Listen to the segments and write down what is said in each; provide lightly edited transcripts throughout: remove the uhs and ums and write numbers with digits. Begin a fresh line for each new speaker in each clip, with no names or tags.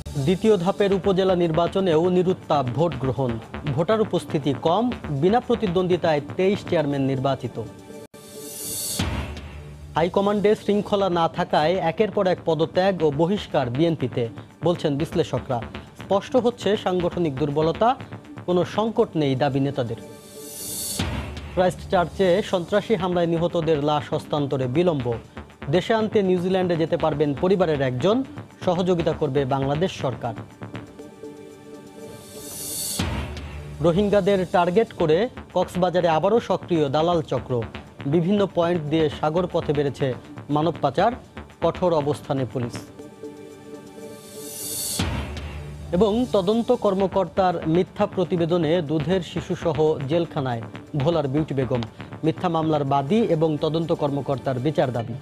দ্বিতীয় ধাপের উপজেলা নির্বাচনেও নিরুত্তাপ ভোট গ্রহণ, ভোটার উপস্থিতি কম, বিনা প্রতিদ্বন্দ্বিতায় 23 চেয়ারম্যান নির্বাচিত। হাইকমান্ডে শৃঙ্খলা না থাকায় একের পর এক পদত্যাগ ও বহিষ্কার বিএনপিতে, বলছেন বিশ্লেষকরা। স্পষ্ট হচ্ছে সাংগঠনিক দুর্বলতা, কোনো সংকট নেই দাবি নেতাদের। ক্রাইস্ট চার্চে সন্ত্রাসী হামলায় নিহতদের লাশ হস্তান্তরে বিলম্ব, দেশে আনতে নিউজিল্যান্ডে যেতে পারবেন পরিবারের একজন, সহযোগিতা করবে বাংলাদেশ সরকার। রোহিঙ্গাদের টার্গেট করে কক্সবাজারে আবারও সক্রিয় দালাল চক্র, বিভিন্ন পয়েন্ট দিয়ে সাগর পথে বেড়েছে মানব পাচার, কঠোর অবস্থানে পুলিশ। এবং তদন্ত কর্মকর্তার মিথ্যা প্রতিবেদনে দুধের শিশুসহ জেলখানায় ভোলার বিউটি বেগম, মিথ্যা মামলার বাদী এবং তদন্ত কর্মকর্তার বিচার দাবি।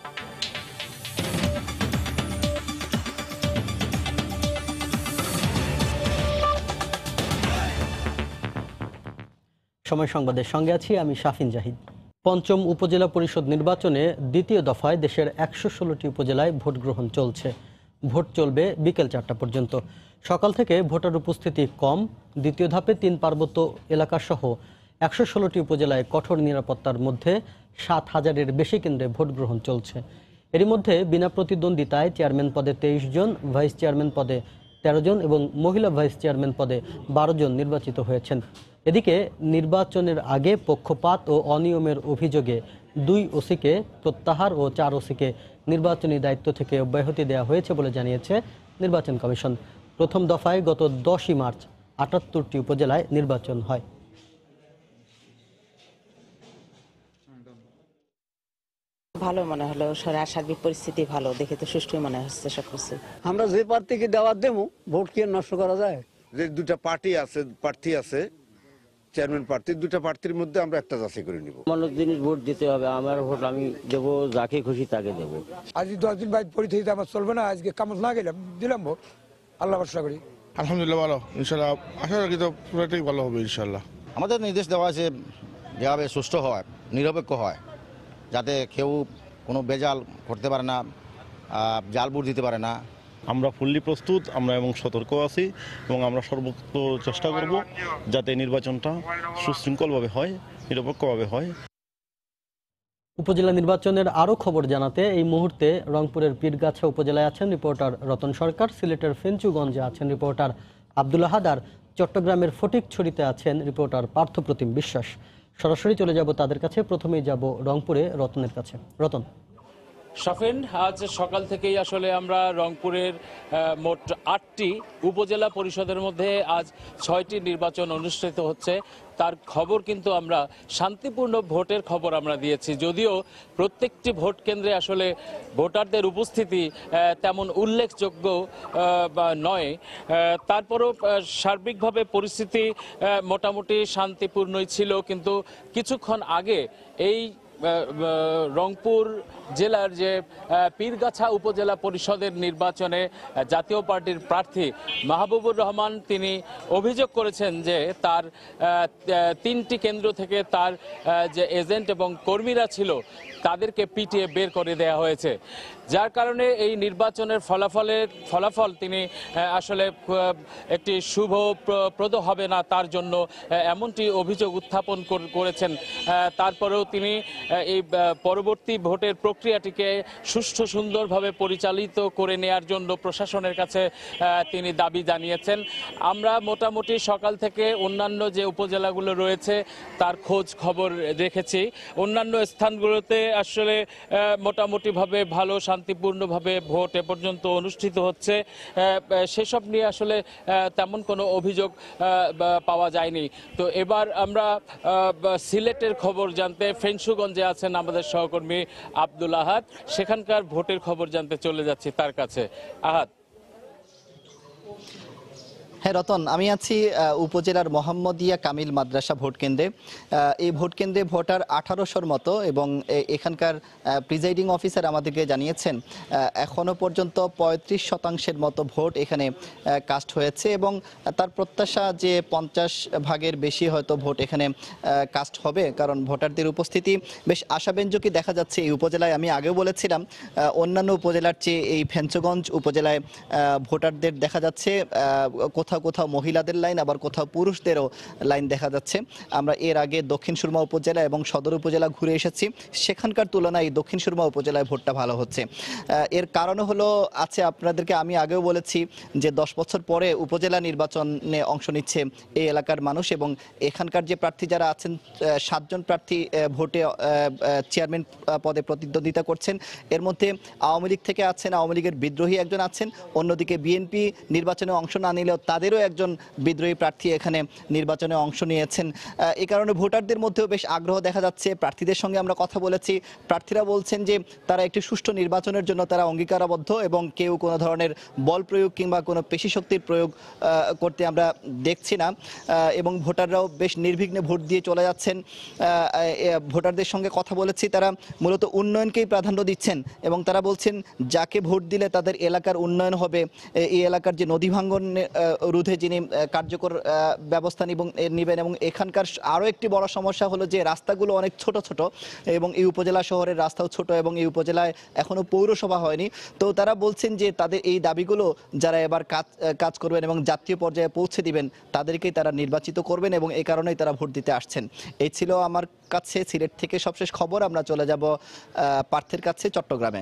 সময় সংবাদের সঙ্গে আছি আমি শাফিন জাহিদ। পঞ্চম উপজেলা পরিষদ নির্বাচনে দ্বিতীয় দফায় দেশের 116টি উপজেলায় ভোট গ্রহণ চলছে। ভোট চলবে বিকেল 4টা পর্যন্ত। সকাল থেকে ভোটার উপস্থিতি কম। দ্বিতীয় ধাপে 3 পার্বত্য এলাকাসহ 116টি উপজেলায় কঠোর নিরাপত্তার মধ্যে 7,000-এর বেশি কেন্দ্রে ভোট গ্রহণ চলছে। এরই মধ্যে বিনা প্রতিদ্বন্দ্বিতায় চেয়ারম্যান পদে 23 জন, ভাইস চেয়ারম্যান পদে 13 জন এবং মহিলা ভাইস চেয়ারম্যান পদে 12 জন নির্বাচিত হয়েছেন। এদিকে নির্বাচনের আগে পক্ষপাত ও অনিয়মের অভিযোগে 2 ওসিকে প্রত্যাহার ও 4 ওসিকে নির্বাচনী দায়িত্ব থেকে অব্যাহতি দেওয়া হয়েছে বলে জানিয়েছে নির্বাচন কমিশন। প্রথম দফায় গত 10ই মার্চ 78টি উপজেলায় নির্বাচন হয়।
ভালো মনে হলো, সার্বিক পরিস্থিতি ভালো দেখে তো সুষ্ঠু মনে হচ্ছে সবকিছু।
আমরা যে প্রার্থীকে দেওয়ার দেবো, ভোট কি নষ্ট করা যায়?
যে দুটা প্রার্থী আছে চেয়ারম্যান প্রার্থী, দুটা প্রার্থীর মধ্যে আমরা একটা যাচাই করে নিব।
মানুষ জিনিস ভোট দিতে হবে, আমার ভোট আমি দেবো যাকে খুশি তাকে দেবো।
আজ 10 দিন বাইরে পরীক্ষা আমার চলবে না, আজকে কামত না গেলাম দিলাম ভোট, আল্লাহ ভরসা করি।
আলহামদুলিল্লাহ ভালো, ইনশাল্লাহ আশা রাখি তো পুরোটাই ভালো হবে ইনশাল্লাহ।
আমাদের নির্দেশ দেওয়া আছে যেভাবে সুষ্ঠু হয়, নিরপেক্ষ হয়, যাতে কেউ কোনো বেজাল করতে পারে না, জাল ভোট দিতে পারে না।
আমরা ফুললি প্রস্তুত, আমরা এবং সতর্ক আছি এবং আমরা সর্বোচ্চ চেষ্টা করব যাতে নির্বাচনটা সুশৃঙ্খলভাবে হয়, নিরপেক্ষভাবে হয়।
উপজেলা নির্বাচনের আরও খবর জানাতে এই মুহূর্তে রংপুরের পীরগাছা উপজেলায় আছেন রিপোর্টার রতন সরকার, সিলেটের ফেঞ্চুগঞ্জে আছেন রিপোর্টার আব্দুল আহাদ, আর চট্টগ্রামের ফটিকছড়িতে আছেন রিপোর্টার পার্থপ্রতিম বিশ্বাস। সরাসরি চলে যাব তাদের কাছে। প্রথমেই যাব রংপুরে রতনের কাছে। রতন।
শাফিন, আজ সকাল থেকেই আসলে আমরা রংপুরের মোট 8টি উপজেলা পরিষদের মধ্যে আজ 6টি নির্বাচন অনুষ্ঠিত হচ্ছে। তার খবর কিন্তু আমরা শান্তিপূর্ণ ভোটের খবর আমরা দিয়েছি, যদিও প্রত্যেকটি ভোট কেন্দ্রে আসলে ভোটারদের উপস্থিতি তেমন উল্লেখযোগ্য নয়। তারপরও সার্বিকভাবে পরিস্থিতি মোটামুটি শান্তিপূর্ণই ছিল। কিন্তু কিছুক্ষণ আগে এই রংপুর জেলার যে পীরগাছা উপজেলা পরিষদের নির্বাচনে জাতীয় পার্টির প্রার্থী মাহবুবুর রহমান তিনি অভিযোগ করেছেন যে তার 3টি কেন্দ্র থেকে তার যে এজেন্ট এবং কর্মীরা ছিল তাদেরকে পিটিয়ে বের করে দেওয়া হয়েছে, যার কারণে এই নির্বাচনের ফলাফল তিনি আসলে একটি শুভপ্রদ হবে না তার জন্য এমনটি অভিযোগ উত্থাপন করেছেন। তারপরেও তিনি এই পরবর্তী ভোটের প্রক্রিয়াটিকে সুষ্ঠু সুন্দরভাবে পরিচালিত করে নেয়ার জন্য প্রশাসনের কাছে তিনি দাবি জানিয়েছেন। আমরা মোটামুটি সকাল থেকে অন্যান্য যে উপজেলাগুলো রয়েছে তার খোঁজ খবর রেখেছি। অন্যান্য স্থানগুলোতে আসলে মোটামুটিভাবে ভালো শান্তিপূর্ণভাবে ভোট এ পর্যন্ত অনুষ্ঠিত হচ্ছে। সেসব নিয়ে আসলে তেমন কোনো অভিযোগ পাওয়া যায়নি। তো এবার আমরা সিলেটের খবর জানতে ফেঞ্চুগঞ্জে আছেন আমাদের সহকর্মী আব্দুল আহাদ, সেখানকার ভোটের খবর জানতে চলে যাচ্ছি তার কাছে। আহাদ।
হ্যাঁ রতন, আমি আছি উপজেলার মোহাম্মদিয়া কামিল মাদ্রাসা ভোট কেন্দ্রে। এই ভোট কেন্দ্রে ভোটার 1800-র মতো এবং এখানকার প্রিজাইডিং অফিসার আমাদেরকে জানিয়েছেন এখনো পর্যন্ত 35% মতো ভোট এখানে কাস্ট হয়েছে এবং তার প্রত্যাশা যে 50 ভাগের বেশি হয়তো ভোট এখানে কাস্ট হবে, কারণ ভোটারদের উপস্থিতি বেশ আশাব্যঞ্জকই দেখা যাচ্ছে এই উপজেলায়। আমি আগেও বলেছিলাম অন্যান্য উপজেলার চেয়ে এই ফেঞ্চগঞ্জ উপজেলায় ভোটারদের দেখা যাচ্ছে কোথাও কোথাও মহিলাদের লাইন, আবার কোথাও পুরুষদেরও লাইন দেখা যাচ্ছে। আমরা এর আগে দক্ষিণ সুরমা উপজেলা এবং সদর উপজেলা ঘুরে এসেছি, সেখানকার তুলনায় দক্ষিণ সুরমা উপজেলায় ভোটটা ভালো হচ্ছে। এর কারণ হলো আছে, আপনাদেরকে আমি আগেও বলেছি যে 10 বছর পরে উপজেলা নির্বাচনে অংশ নিচ্ছে এই এলাকার মানুষ এবং এখানকার যে প্রার্থী যারা আছেন 7 জন প্রার্থী ভোটে চেয়ারম্যান পদে প্রতিদ্বন্দ্বিতা করছেন। এর মধ্যে আওয়ামী লীগ থেকে আছেন, আওয়ামী লীগের বিদ্রোহী একজন আছেন, অন্যদিকে বিএনপি নির্বাচনে অংশ না নিলেও তাদেরও একজন বিদ্রোহী প্রার্থী এখানে নির্বাচনে অংশ নিয়েছেন। এই কারণে ভোটারদের মধ্যেও বেশ আগ্রহ দেখা যাচ্ছে। প্রার্থীদের সঙ্গে আমরা কথা বলেছি, প্রার্থীরা বলছেন যে তারা একটি সুষ্ঠু নির্বাচনের জন্য তারা অঙ্গীকারাবদ্ধ এবং কেউ কোনো ধরনের বল প্রয়োগ কিংবা কোনো পেশি শক্তির প্রয়োগ করতে আমরা দেখছি না এবং ভোটাররাও বেশ নির্বিঘ্নে ভোট দিয়ে চলে যাচ্ছেন। ভোটারদের সঙ্গে কথা বলেছি, তারা মূলত উন্নয়নকেই প্রাধান্য দিচ্ছেন এবং তারা বলছেন যাকে ভোট দিলে তাদের এলাকার উন্নয়ন হবে। এই এলাকার যে নদী ভাঙ্গন রোধে যিনি কার্যকর ব্যবস্থা নেবেন এবং এখানকার আরও একটি বড় সমস্যা হলো যে রাস্তাগুলো অনেক ছোট ছোট এবং এই উপজেলা শহরের রাস্তাও ছোট এবং এই উপজেলায় এখনও পৌরসভা হয়নি। তো তারা বলছেন যে তাদের এই দাবিগুলো যারা এবার কাজ করবেন এবং জাতীয় পর্যায়ে পৌঁছে দিবেন তাদেরকেই তারা নির্বাচিত করবেন এবং এই কারণেই তারা ভোট দিতে আসছেন। এই ছিল আমার কাছে সিলেট থেকে সবশেষ খবর। আমরা চলে যাব পার্থের কাছে চট্টগ্রামে।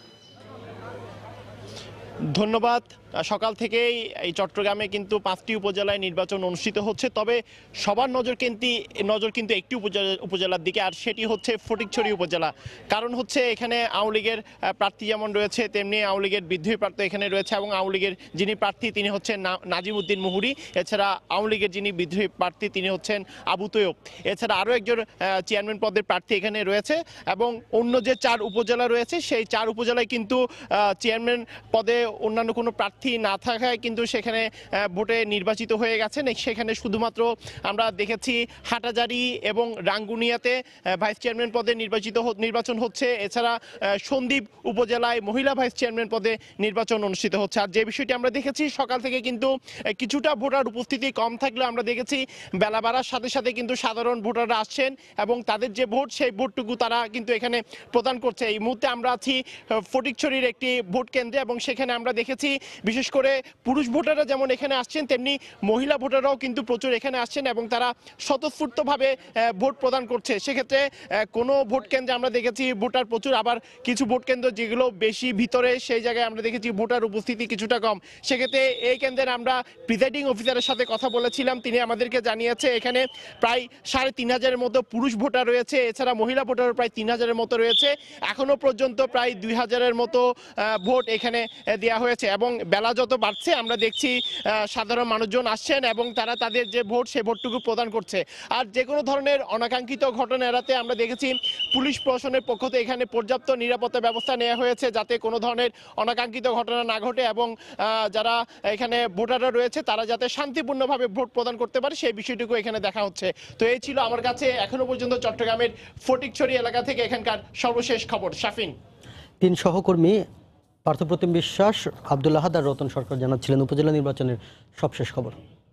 ধন্যবাদ। সকাল থেকেই এই চট্টগ্রামে কিন্তু 5টি উপজেলায় নির্বাচন অনুষ্ঠিত হচ্ছে, তবে সবার নজর কিন্তু একটি উপজেলার দিকে, আর সেটি হচ্ছে ফটিকছড়ি উপজেলা। কারণ হচ্ছে এখানে আওয়ামী লীগের প্রার্থী যেমন রয়েছে তেমনি আওয়ামী লীগের বিদ্রোহী প্রার্থী এখানে রয়েছে এবং আওয়ামী লীগের যিনি প্রার্থী তিনি হচ্ছেন নাজিম উদ্দিন মুহুরী। এছাড়া আওয়ামী লীগের যিনি বিদ্রোহী প্রার্থী তিনি হচ্ছেন আবু তৈয়ব। এছাড়া আরও একজন চেয়ারম্যান পদের প্রার্থী এখানে রয়েছে এবং অন্য যে 4 উপজেলা রয়েছে সেই 4 উপজেলায় কিন্তু চেয়ারম্যান পদে অন্যান্য কোনো প্রার্থী না থাকায় কিন্তু সেখানে ভোটে নির্বাচিত হয়ে গেছেন। সেখানে শুধুমাত্র আমরা দেখেছি হাটাজারি এবং রাঙ্গুনিয়াতে ভাইস চেয়ারম্যান পদে নির্বাচন হচ্ছে। এছাড়া সন্দ্বীপ উপজেলায় মহিলা ভাইস চেয়ারম্যান পদে নির্বাচন অনুষ্ঠিত হচ্ছে। আর যে বিষয়টি আমরা দেখেছি সকাল থেকে কিন্তু কিছুটা ভোটার উপস্থিতি কম থাকলেও আমরা দেখেছি বেলা বাড়ার সাথে সাথে কিন্তু সাধারণ ভোটাররা আসছেন এবং তাদের যে ভোট সেই ভোটটুকু তারা কিন্তু এখানে প্রদান করছে। এই মুহূর্তে আমরা আছি ফটিকছড়ির একটি ভোট কেন্দ্রে এবং সেখানে আমরা দেখেছি বিশেষ করে পুরুষ ভোটাররা যেমন এখানে আসছেন তেমনি মহিলা ভোটাররাও কিন্তু প্রচুর এখানে আসছেন এবং তারা স্বতঃস্ফূর্তভাবে ভোট প্রদান করছে। সেক্ষেত্রে কোনো ভোট কেন্দ্রে আমরা দেখেছি ভোটার প্রচুর, আবার কিছু ভোট কেন্দ্র যেগুলো বেশি ভিতরে সেই জায়গায় আমরা দেখেছি ভোটার উপস্থিতি কিছুটা কম। সেক্ষেত্রে এই কেন্দ্রে আমরা প্রিজাইডিং অফিসারের সাথে কথা বলেছিলাম, তিনি আমাদেরকে জানিয়েছে এখানে প্রায় 3500-এর মতো পুরুষ ভোটার রয়েছে, এছাড়া মহিলা ভোটার প্রায় 3000-এর মতো রয়েছে। এখনো পর্যন্ত প্রায় 2000-এর মতো ভোট এখানে দেওয়া হয়েছে এবং বেলা যত বাড়ছে আমরা দেখছি সাধারণ মানুষজন আসছেন এবং তারা তাদের যে ভোট সেই ভোটটুকু প্রদান করছে। আর যে কোনো ধরনের অনাকাঙ্ক্ষিত ঘটনা এড়াতে আমরা দেখেছি পুলিশ প্রশাসনের পক্ষ থেকে এখানে পর্যাপ্ত নিরাপত্তা ব্যবস্থা নেওয়া হয়েছে যাতে কোনো ধরনের অনাকাঙ্ক্ষিত ঘটনা না ঘটে এবং যারা এখানে ভোটাররা রয়েছে তারা যাতে শান্তিপূর্ণভাবে ভোট প্রদান করতে পারে সেই বিষয়টুকু এখানে দেখা হচ্ছে। তো এই ছিল আমার কাছে এখনো পর্যন্ত চট্টগ্রামের ফটিকছড়ি এলাকা থেকে এখানকার সর্বশেষ খবর। শাফিন।
3 সহকর্মী পার্থপ্রতিম বিশ্বাস, আব্দুল আহাদ আর রতন সরকার জানাচ্ছিলেন উপজেলা নির্বাচনের সবশেষ খবর।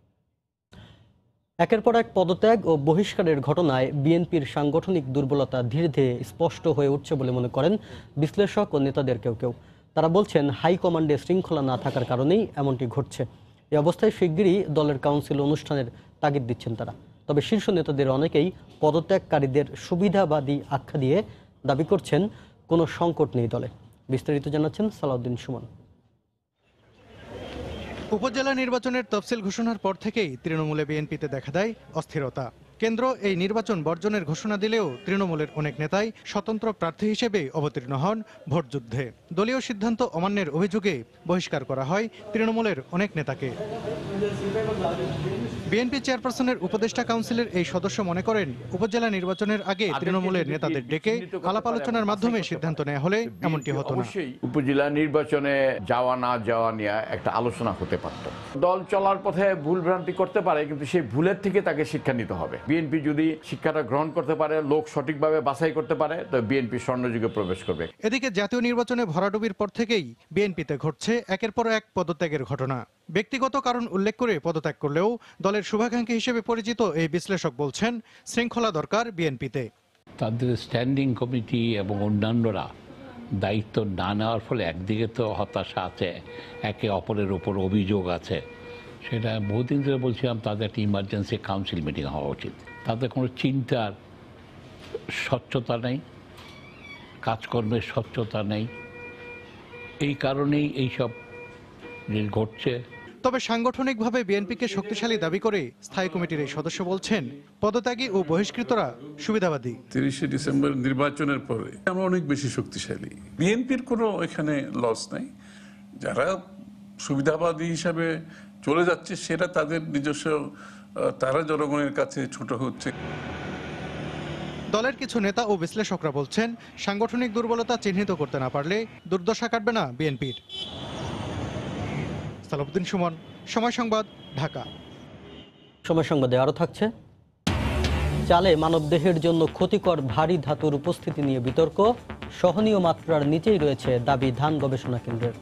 একের পর এক পদত্যাগ ও বহিষ্কারের ঘটনায় বিএনপির সাংগঠনিক দুর্বলতা ধীরে ধীরে স্পষ্ট হয়ে উঠছে বলে মনে করেন বিশ্লেষক ও নেতাদের কেউ কেউ। তারা বলছেন হাইকমান্ডে শৃঙ্খলা না থাকার কারণেই এমনটি ঘটছে। এই অবস্থায় শিগগিরই দলের কাউন্সিল অনুষ্ঠানের তাগিদ দিচ্ছেন তারা। তবে শীর্ষ নেতাদের অনেকেই পদত্যাগকারীদের সুবিধাবাদী আখ্যা দিয়ে দাবি করছেন কোনো সংকট নেই দলে। বিস্তারিত জানাচ্ছেন সালাউদ্দিন সুমন।
উপজেলা নির্বাচনের তফসিল ঘোষণার পর থেকেই তৃণমূলে বিএনপিতে দেখা দেয় অস্থিরতা। কেন্দ্র এই নির্বাচন বর্জনের ঘোষণা দিলেও তৃণমূলের অনেক নেতাই স্বতন্ত্র প্রার্থী হিসেবে অবতীর্ণ হন ভোটযুদ্ধে। দলীয় সিদ্ধান্ত অমান্যের অভিযোগে বহিষ্কার করা হয় তৃণমূলের অনেক নেতাকে। বিএনপি চেয়ারপারসনের উপদেষ্টা কাউন্সিলের এই সদস্য মনে করেন, উপজেলা নির্বাচনের আগে তৃণমূলের নেতাদের ডেকে আলাপ আলোচনার মাধ্যমে সিদ্ধান্ত নেওয়া হলে এমনটি হতো না।
উপজেলা নির্বাচনে যাওয়া না যাওয়া নিয়ে একটা আলোচনা হতে পারত। দল চলার পথে ভুল ভ্রান্তি করতে পারে, কিন্তু সেই ভুলের থেকে তাকে শিক্ষা নিতে হবে। বিএনপি যদি শিক্ষাটা গ্রহণ করতে পারে, লোক সঠিকভাবে বাছাই করতে পারে, তো বিএনপি স্বর্ণযুগে প্রবেশ করবে।
এদিকে জাতীয় নির্বাচনে ভরাডুবির পর থেকেই বিএনপিতে ঘটছে একের পর এক পদত্যাগের ঘটনা। ব্যক্তিগত কারণ উল্লেখ করে পদত্যাগ করলেও দলের শুভাকাঙ্ক্ষী হিসেবে পরিচিত এই বিশ্লেষক বলছেন, শৃঙ্খলা দরকার বিএনপিতে।
তাদের স্ট্যান্ডিং কমিটি এবং অন্যান্যরা দায়িত্ব না নেওয়ার ফলে একদিকে তো হতাশা আছে, একে অপরের ওপর অভিযোগ আছে। সেটা বহুদিন ধরে বলছিলাম, তাদের একটা ইমার্জেন্সি কাউন্সিল মিটিং হওয়া উচিত। তাদের কোনো চিন্তার স্বচ্ছতা নেই, কাজকর্মের স্বচ্ছতা নেই, এই কারণেই এইসব ঘটছে।
তবে সাংগঠনিকভাবে বিএনপিকে শক্তিশালী দাবি করে স্থায়ী কমিটির এই সদস্য বলছেন, পদত্যাগী ও বহিষ্কৃতরা সুবিধাবাদী।
30শে ডিসেম্বর নির্বাচনের পরে আমরা অনেক বেশি শক্তিশালী। বিএনপির কোনো এখানে লস নাই। যারা সুবিধাবাদী হিসাবে চলে যাচ্ছে সেটা তাদের নিজস্ব, তারা জনগণের কাছে ছোট হচ্ছে।
দলের কিছু নেতা ও বিশ্লেষকরা বলছেন, সাংগঠনিক দুর্বলতা চিহ্নিত করতে না পারলে দুর্দশা কাটবে না বিএনপির। সালাউদ্দিন সুমন, সময় সংবাদ, ঢাকা।
সময় সংবাদে আরো থাকছে, চালে মানবদেহের জন্য ক্ষতিকর ভারী ধাতুর উপস্থিতি নিয়ে বিতর্ক, সহনীয় মাত্রার নিচেই রয়েছে দাবি ধান গবেষণা কেন্দ্রের।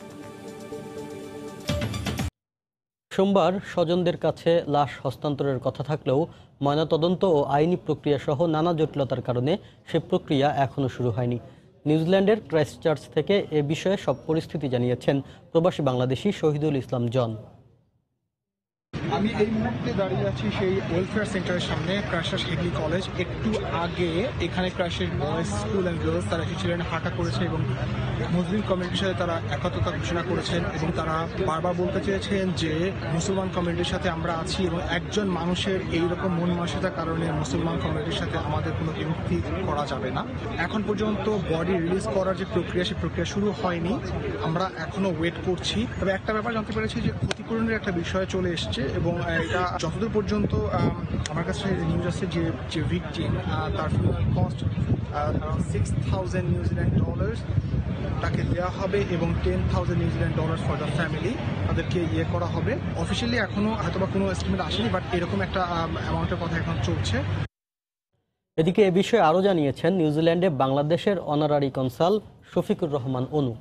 সোমবার স্বজনদের কাছে লাশ হস্তান্তরের কথা থাকলেও ময়নাতদন্ত ও আইনি প্রক্রিয়া সহ নানা জটিলতার কারণে সে প্রক্রিয়া এখনও শুরু হয়নি। নিউজিল্যান্ডের ক্রাইস্টচার্চ থেকে এ বিষয়ে সব পরিস্থিতি জানিয়েছেন প্রবাসী বাংলাদেশি শহীদুল ইসলাম জন।
আমি এই মুহূর্তে দাঁড়িয়ে আছি সেই ওয়েলফেয়ার সেন্টারের সামনে, ক্রাইস্টচার্চ ডিগ্রি কলেজ। একটু আগে এখানে Christchurch boys school and girls তারা এসেছিলেন, হাঁটা করেছে এবং মুসলিম কমিউনিটির সাথে তারা একত্রতা ঘোষণা করেছেন এবং তারা বারবার বলতে চেয়েছেন যে মুসলমান কমিউনিটির সাথে আমরা আছি এবং একজন মানুষের এইরকম মন মানসিকতার কারণে মুসলমান কমিউনিটির সাথে আমাদের কোনো বিভক্তি করা যাবে না। এখন পর্যন্ত বডি রিলিজ করার যে প্রক্রিয়া, সেই প্রক্রিয়া শুরু হয়নি, আমরা এখনো ওয়েট করছি। তবে একটা ব্যাপার জানতে পেরেছি যে ক্ষতিপূরণের একটা বিষয় চলে এসছে এবং এটা যতদূর পর্যন্ত আমার কাছে নিউজ আছে যে ভিকটিম তার funeral cost around $6,000 New Zealand dollars তাকে দেওয়া হবে এবং $10,000 New Zealand dollars for the family তাদেরকে করা হবে। অফিসিয়ালি এখনো হয়তোবা কোনো এস্টিমেট আসেনি, বাট এরকম একটা অ্যামাউন্টের কথা এখন চলছে।
এদিকে এ বিষয়ে আরও জানিয়েছেন নিউজিল্যান্ডে বাংলাদেশের অনারারি কনসাল শফিকুর রহমান অনু।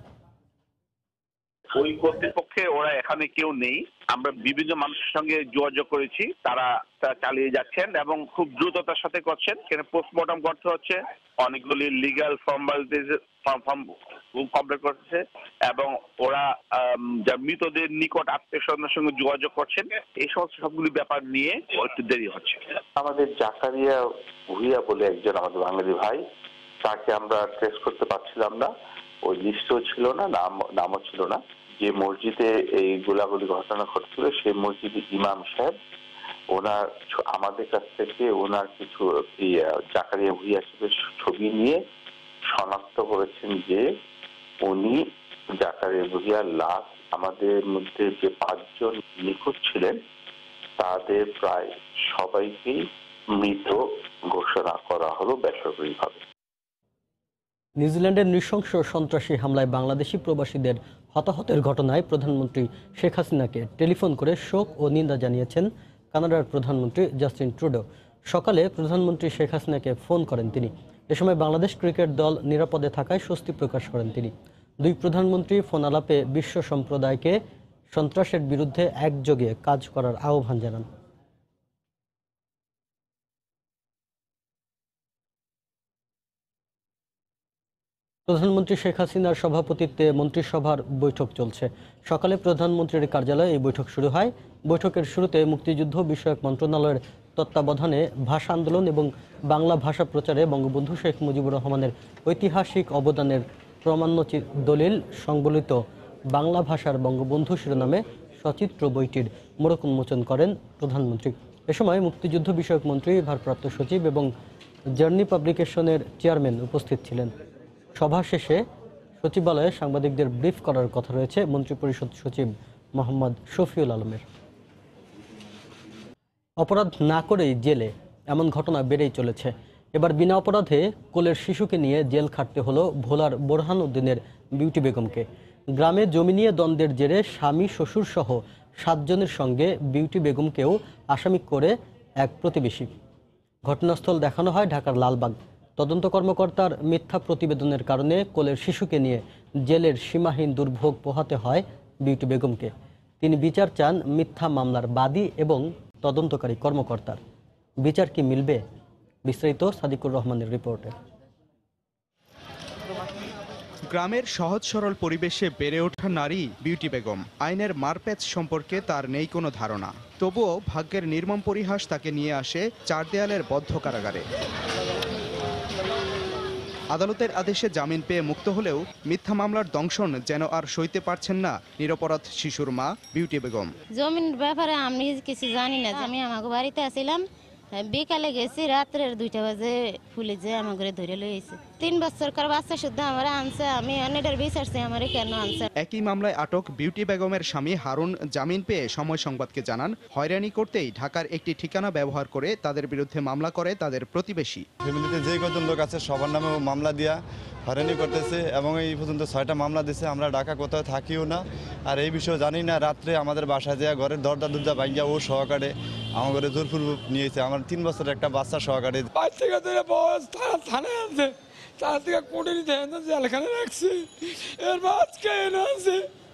ওই কর্তৃপক্ষে ওরা এখানে কেউ নেই। আমরা বিভিন্ন মানুষের সঙ্গে যোগাযোগ করেছি, তারা চালিয়ে যাচ্ছেন এবং খুব দ্রুততার সাথে করছেন। এখানে পোস্টমর্টম করতে হচ্ছে, অনেকগুলি লিগ্যাল ফর্মালিটিজ কমপ্লিট করছে এবং ওরা যা মৃতদের নিকট আত্মীয় স্বজনের সঙ্গে যোগাযোগ করছেন। এই সমস্ত সবগুলি ব্যাপার নিয়ে একটু দেরি হচ্ছে।
আমাদের জাকারিয়া ভুইয়া বলে একজন আমাদের বাঙালি ভাই, তাকে আমরা ট্রেস করতে পারছিলাম না, ওই লিস্টও ছিল না, নামও ছিল না। যে মসজিদে এই গোলাগুলি ঘটনা ঘটছিল সেই মসজিদের ইমাম সাহেব ওনার আমাদের কাছ থেকে ওনার কিছু জাকারিয়া ভুইয়া সাহেবের ছবি নিয়ে শনাক্ত করেছেন যে উনি জাকারিয়া ভুইয়ার লাশ, আমাদের মধ্যে যে 5 জন নিখোঁজ ছিলেন তাদের প্রায় সবাইকেই মৃত ঘোষণা করা হলো বেসরকারিভাবে।
নিউজিল্যান্ডের নৃশংস সন্ত্রাসী হামলায় বাংলাদেশি প্রবাসীদের হতাহতের ঘটনায় প্রধানমন্ত্রী শেখ হাসিনাকে টেলিফোন করে শোক ও নিন্দা জানিয়েছেন কানাডার প্রধানমন্ত্রী জাস্টিন ট্রুডো। সকালে প্রধানমন্ত্রী শেখ হাসিনাকে ফোন করেন তিনি। এ সময় বাংলাদেশ ক্রিকেট দল নিরাপদে থাকায় স্বস্তি প্রকাশ করেন তিনি। দুই প্রধানমন্ত্রী ফোন আলাপে বিশ্ব সম্প্রদায়কে সন্ত্রাসের বিরুদ্ধে একযোগে কাজ করার আহ্বান জানান। প্রধানমন্ত্রী শেখ হাসিনার সভাপতিত্বে মন্ত্রিসভার বৈঠক চলছে। সকালে প্রধানমন্ত্রীর কার্যালয়ে এই বৈঠক শুরু হয়। বৈঠকের শুরুতে মুক্তিযুদ্ধ বিষয়ক মন্ত্রণালয়ের তত্ত্বাবধানে ভাষা আন্দোলন এবং বাংলা ভাষা প্রচারে বঙ্গবন্ধু শেখ মুজিবুর রহমানের ঐতিহাসিক অবদানের প্রামাণ্য দলিল সংবলিত বাংলা ভাষার বঙ্গবন্ধু শিরোনামে সচিত্র বইটির মোড়ক উন্মোচন করেন প্রধানমন্ত্রী। এ সময় মুক্তিযুদ্ধ বিষয়ক মন্ত্রী, ভারপ্রাপ্ত সচিব এবং জার্নি পাবলিকেশনের চেয়ারম্যান উপস্থিত ছিলেন। সভা শেষে সচিবালয়ে সাংবাদিকদের ব্রিফ করার কথা রয়েছে মন্ত্রিপরিষদ সচিব মোহাম্মদ শফিউল আলমের। অপরাধ না করেই জেলে, এমন ঘটনা বেড়েই চলেছে। এবার বিনা অপরাধে কোলের শিশুকে নিয়ে জেল খাটতে হলো ভোলার বোরহান উদ্দিনের বিউটি বেগমকে। গ্রামে জমি নিয়ে দ্বন্দ্বের জেরে স্বামী শ্বশুর সহ 7 জনের সঙ্গে বিউটি বেগমকেও আসামি করে এক প্রতিবেশী। ঘটনাস্থল দেখানো হয় ঢাকার লালবাগ। তদন্ত কর্মকর্তার মিথ্যা প্রতিবেদনের কারণে কোলের শিশুকে নিয়ে জেলের সীমাহীন দুর্ভোগ পোহাতে হয় বিউটি বেগমকে। তিনি বিচার চান মিথ্যা মামলার বাদী এবং তদন্তকারী কর্মকর্তার। বিচার কি মিলবে? বিস্তারিত সাদিকুর রহমানের রিপোর্টে।
গ্রামের সহজ সরল পরিবেশে বেড়ে ওঠা নারী বিউটি বেগম। আইনের মারপ্যাচ সম্পর্কে তার নেই কোনো ধারণা, তবুও ভাগ্যের নির্মম পরিহাস তাকে নিয়ে আসে 4 দেয়ালের বদ্ধ কারাগারে। আদালতের আদেশে জামিন পেয়ে মুক্ত হলেও মিথ্যা মামলার দংশন যেন আর সইতে পারছেন না নিরপরাধ শিশুর মা বিউটি বেগম।
জমির ব্যাপারে আমি কিছু জানি না। আমি আমাকে বাড়িতে আসছিলাম, বিকালে গেছি, রাত্রের 2টা বাজে পুলিশে আমাকে ধরে লইছে। 3 বছরকার বাচ্চা শুদ্ধ আমার আনছে, আমি অনেকটার বিচারছি আমার কেন আনছে।
একই মামলায় আটক বিউটি বেগমের স্বামী হারুন জামিন পেয়ে সময় সংবাদকে জানান, হয়রানি করতেই ঢাকার একটি ঠিকানা ব্যবহার করে তাদের বিরুদ্ধে মামলা করে তাদের প্রতিবেশী।
ফ্যামিলিতে যে কজন লোক আছে সবার নামে মামলা দিয়া হয়রানি করতেছে এবং এই পর্যন্ত 6টা মামলা দিছে। আমরা ঢাকা কোথাও থাকিও না, আর এই বিষয়ে জানি না। রাত্রে আমাদের বাসায় যায় ঘরের দরজা ভাঙ্গিয়া ও সহকারে আমার ঘরে জোরপূর্বক নিয়েছে। আমার 3 বছরের একটা বাচ্চা সহকারে। থানায় আছে, তার থেকে কোর্টে নিতে জেলখানে রাখছে। এর আজকে আছে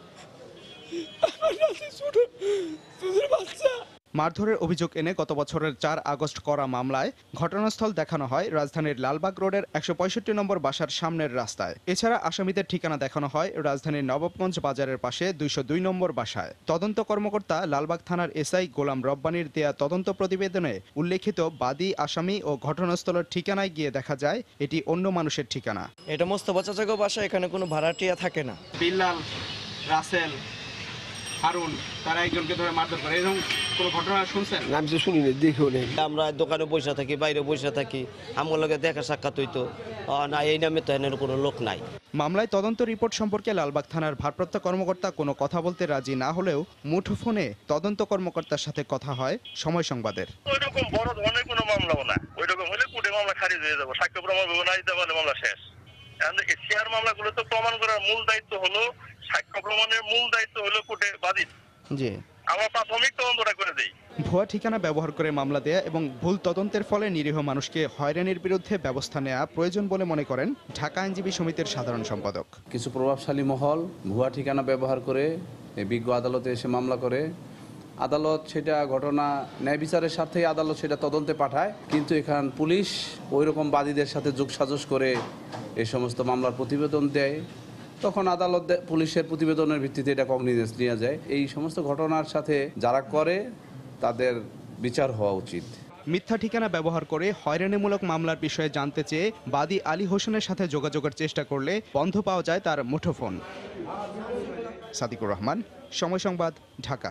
বাচ্চা।
মারধরের অভিযোগ এনে গত বছরের 4 আগস্ট করা মামলায় ঘটনাস্থল দেখানো হয় রাজধানীর লালবাগ রোডের 165 নম্বর বাসার সামনের রাস্তায়। এছাড়া আসামিদের ঠিকানা দেখানো হয় রাজধানীর নবাবগঞ্জ বাজারের পাশে 202 নম্বর বাসায়। তদন্ত কর্মকর্তা লালবাগ থানার এসআই গোলাম রব্বানির দেয়া তদন্ত প্রতিবেদনে উল্লেখিত বাদী, আসামি ও ঘটনাস্থলের ঠিকানায় গিয়ে দেখা যায় এটি অন্য মানুষের ঠিকানা।
এটা মোস্তফা চাচাগো বাসা, এখানে কোনো ভাড়াটিয়া থাকে না।
বিল্লাল, রাসেল, হারুন তারা একজনকে ধরে মারধর করে, এরকম কোনো ঘটনা শুনছেন?
আমি তো শুনি না, দেখিও নেই। আমরা দোকানে বসে থাকি, বাইরে বসে থাকি, আমার লগে দেখা সাক্ষাৎ হইতো না, এই নামে তো এর কোনো লোক নাই।
মামলায় তদন্ত রিপোর্ট সম্পর্কে লালবাগ থানার ভারপ্রাপ্ত কর্মকর্তা কোনো কথা বলতে রাজি না হলেও মুঠোফোনে তদন্ত কর্মকর্তার সাথে কথা হয় সময় সংবাদের।
ওইরকম বড় ধরনের কোনো মামলাও না, ওইরকম হলে কোর্টে মামলা খারিজ হয়ে যাবে, সাক্ষ্য প্রমাণ না দিতে পারলে মামলা শেষ। শেয়ার মামলাগুলো তো প্রমাণ করার মূল দায়িত্ব হলো, সাক্ষ্য প্রমাণের মূল দায়িত্ব হলো কোর্টে বাদীর।
জি,
আমরা প্রাথমিক তদন্তটা করে দেই।
ভুয়া ঠিকানা ব্যবহার করে মামলা দেয়া এবং ভুল তদন্তের ফলে নিরীহ মানুষকে হয়রানির বিরুদ্ধে ব্যবস্থা নেওয়া প্রয়োজন বলে মনে করেন ঢাকা আইনজীবী সমিতির সাধারণ সম্পাদক।
কিছু প্রভাবশালী মহল ভুয়া ঠিকানা ব্যবহার করে বিজ্ঞ আদালতে এসে মামলা করে, আদালত সেটা ঘটনা ন্যায় বিচারের সাথে আদালত সেটা তদন্তে পাঠায়, কিন্তু এখান পুলিশ ওইরকম বাদীদের সাথে যোগসাজশ করে এই সমস্ত মামলার প্রতিবেদন দেয়। তখন আদালত পুলিশের প্রতিবেদনের ভিত্তিতে এটা কগনিজেন্স নেওয়া যায়। এই সমস্ত ঘটনার সাথে যারা করে তাদের বিচার হওয়া উচিত।
মিথ্যা ঠিকানা ব্যবহার করে হয়রানিমূলক মামলার বিষয়ে জানতে চেয়ে বাদী আলী হোসেনের সাথে যোগাযোগের চেষ্টা করলে বন্ধ পাওয়া যায় তার মুঠোফোন। সাদিকুর রহমান, সময় সংবাদ, ঢাকা।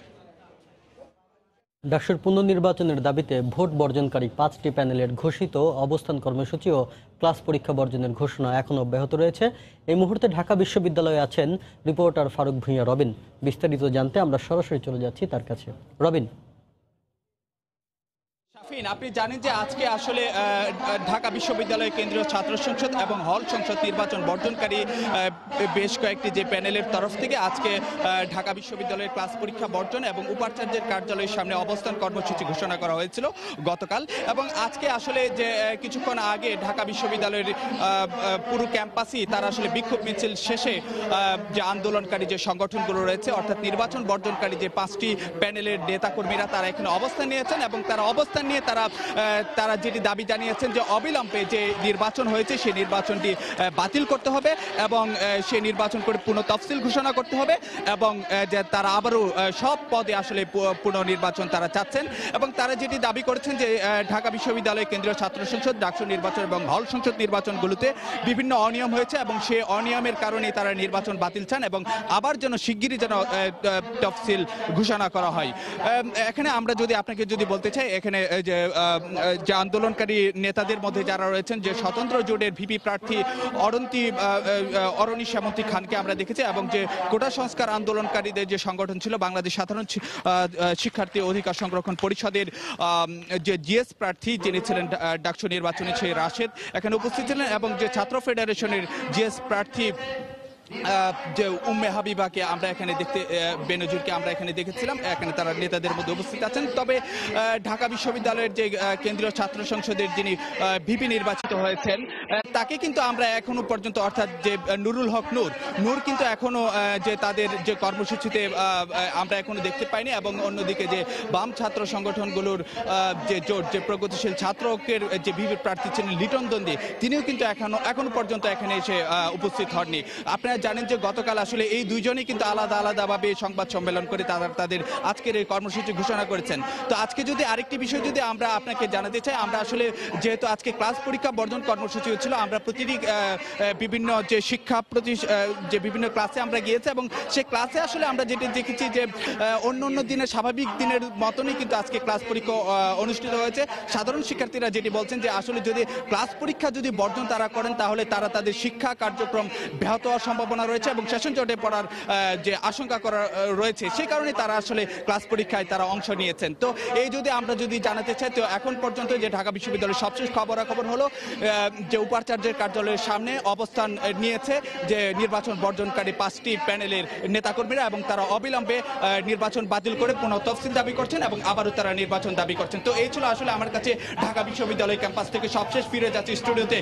ডাকসুর পুনর্নির্বাচনের দাবিতে ভোট বর্জনকারী 5টি প্যানেলের ঘোষিত অবস্থান কর্মসূচি ও ক্লাস পরীক্ষা বর্জনের ঘোষণা এখনও অব্যাহত রয়েছে। এই মুহূর্তে ঢাকা বিশ্ববিদ্যালয়ে আছেন রিপোর্টার ফারুক ভূঁইয়া রবিন। বিস্তারিত জানতে আমরা সরাসরি চলে যাচ্ছি তার কাছে। রবিন,
আপনি জানেন যে আজকে আসলে ঢাকা বিশ্ববিদ্যালয়ের কেন্দ্রীয় ছাত্র সংসদ এবং হল সংসদ নির্বাচন বর্জনকারী বেশ কয়েকটি যে প্যানেলের তরফ থেকে আজকে ঢাকা বিশ্ববিদ্যালয়ের ক্লাস পরীক্ষা বর্জন এবং উপাচার্যের কার্যালয়ের সামনে অবস্থান কর্মসূচি ঘোষণা করা হয়েছিল গতকাল। এবং আজকে আসলে যে কিছুক্ষণ আগে ঢাকা বিশ্ববিদ্যালয়ের পুরো ক্যাম্পাসই তারা আসলে বিক্ষোভ মিছিল শেষে যে আন্দোলনকারী যে সংগঠনগুলো রয়েছে, অর্থাৎ নির্বাচন বর্জনকারী যে 5টি প্যানেলের নেতাকর্মীরা তারা এখানে অবস্থান নিয়েছেন এবং তারা অবস্থান নিয়ে তারা যেটি দাবি জানিয়েছেন যে অবিলম্বে যে নির্বাচন হয়েছে সেই নির্বাচনটি বাতিল করতে হবে এবং সেই নির্বাচন করে পুনঃ তফসিল ঘোষণা করতে হবে এবং যে তারা আবারও সব পদে আসলে পুনর্নির্বাচন তারা চাচ্ছেন। এবং তারা যেটি দাবি করেছেন যে ঢাকা বিশ্ববিদ্যালয় কেন্দ্রীয় ছাত্র সংসদ, ডাকসু নির্বাচন এবং হল সংসদ নির্বাচনগুলোতে বিভিন্ন অনিয়ম হয়েছে এবং সেই অনিয়মের কারণে তারা নির্বাচন বাতিল চান এবং আবার যেন শিগগিরই যেন তফসিল ঘোষণা করা হয়। এখানে আমরা যদি আপনাকে যদি বলতে চাই, এখানে যে যে আন্দোলনকারী নেতাদের মধ্যে যারা রয়েছেন, যে স্বতন্ত্র জোটের ভিপি প্রার্থী অরণি শ্যামন্তী খানকে আমরা দেখেছি, এবং যে কোটা সংস্কার আন্দোলনকারীদের যে সংগঠন ছিল বাংলাদেশ সাধারণ শিক্ষার্থী অধিকার সংরক্ষণ পরিষদের যে জিএস প্রার্থী যিনি ছিলেন ডাকসু নির্বাচনে সেই রাশেদ এখানে উপস্থিত ছিলেন, এবং যে ছাত্র ফেডারেশনের জিএস প্রার্থী যে উম্মে হাবিবাকে আমরা এখানে বেনজিরকে আমরা এখানে দেখেছিলাম, এখানে তারা নেতাদের মধ্যে উপস্থিত আছেন। তবে ঢাকা বিশ্ববিদ্যালয়ের যে কেন্দ্রীয় ছাত্র সংসদের যিনি ভিপি নির্বাচিত হয়েছেন তাকে কিন্তু আমরা এখনো পর্যন্ত, অর্থাৎ যে নুরুল হক নূর কিন্তু এখনো যে তাদের যে কর্মসূচিতে আমরা এখনো দেখতে পাইনি, এবং অন্যদিকে যে বাম ছাত্র সংগঠনগুলোর যে জোট, যে প্রগতিশীল ছাত্রকের যে ভিপি প্রার্থী ছিলেন লিটন দন্দি, তিনিও কিন্তু এখনো পর্যন্ত এখানে এসে উপস্থিত হননি। আপনারা জানেন যে গতকাল আসলে এই দুইজনই কিন্তু আলাদা আলাদাভাবে সংবাদ সম্মেলন করে তাদের আজকের এই কর্মসূচি ঘোষণা করেছেন। তো আজকে যদি আরেকটি বিষয় যদি আমরা আপনাকে জানাতে চাই, আমরা আসলে যেহেতু আজকে ক্লাস পরীক্ষা বর্জন কর্মসূচি হচ্ছিল, আমরা প্রতিটি বিভিন্ন যে যে বিভিন্ন ক্লাসে আমরা গিয়েছি, এবং সেই ক্লাসে আসলে আমরা যেটা দেখেছি যে অন্য দিনের স্বাভাবিক দিনের মতনই কিন্তু আজকে ক্লাস পরীক্ষা অনুষ্ঠিত হয়েছে। সাধারণ শিক্ষার্থীরা যেটি বলছেন যে আসলে যদি ক্লাস পরীক্ষা যদি বর্জন তারা করেন তাহলে তারা তাদের শিক্ষা কার্যক্রম ব্যাহত হওয়ার সম্ভাবনা রয়েছে এবং সেশন জটে পড়ার যে আশঙ্কা করা রয়েছে, সেই কারণে তারা আসলে ক্লাস পরীক্ষায় তারা অংশ নিয়েছেন। তো এই যদি আমরা যদি জানাতে চাই, তো এখন পর্যন্ত যে ঢাকা বিশ্ববিদ্যালয়ের সবশেষ খবরাখবর হলো যে উপাচার্যের কার্যালয়ের সামনে অবস্থান নিয়েছে যে নির্বাচন বর্জনকারী 5টি প্যানেলের নেতাকর্মীরা, এবং তারা অবিলম্বে নির্বাচন বাতিল করে পুনঃ তফসিল দাবি করছেন এবং আবারও তারা নির্বাচন দাবি করছেন। তো এই ছিল আসলে আমার কাছে ঢাকা বিশ্ববিদ্যালয় ক্যাম্পাস থেকে সবশেষ ফিরে যাচ্ছি স্টুডিওতে।